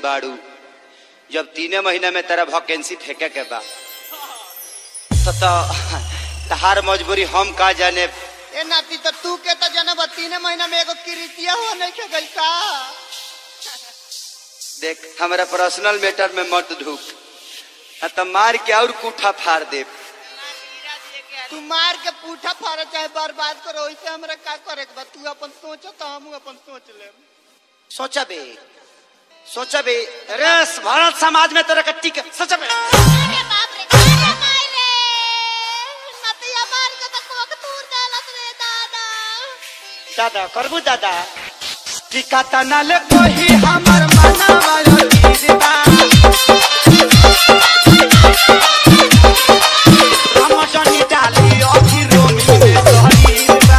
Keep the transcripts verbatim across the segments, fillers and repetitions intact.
बाड़ू, जब तीने महीने में तेरा वैकेंसी फेंके के बा तो तहार मजबूरी हम का जाने। ए नाती तो तू के तो जनब तीन महीना में एगो किरितिया हो नहीं के गई का। देख हमारा पर्सनल मैटर में मत ढूक, तो मार के और कूठा फाड़ दे। तू मार के पूठा फाड़ चाहे बर्बाद करो, वैसे हमरा का करे के बा। तू अपन सोच तो हम अपन सोच ले। सोचा बे सोचा बे अरे भारत समाज में तेरा कट्टी के सोचा बे। अरे बाप रे क्या मार रे नतिया मार के तो कोक तूर डालत रे दादा। दादा करबू दादा टिका तना ले कोही हमर मनावा रीता हम जनी डाली अखी रोमी में सहरीता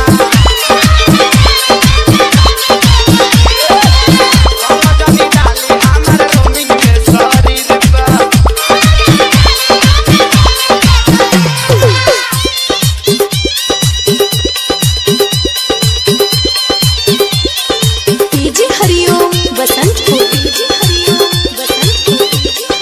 हम जनी डाली हमर रोमी में सहरीता। डीजे हरिओम बसंत को डीजे हरिओम बसंत को।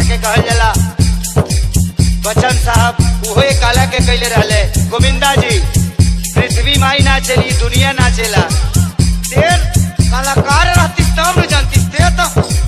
के कहल जाला। बच्चन साहब उहे काला के कैले रहले। गोविंदा जी पृथ्वी माई ना चली दुनिया ना चला। तेर कलाकार रहती तब न जानती ते तो